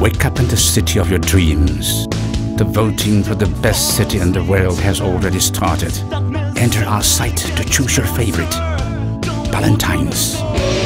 Wake up in the city of your dreams. The voting for the best city in the world has already started. Enter our site to choose your favorite. Ballantynes.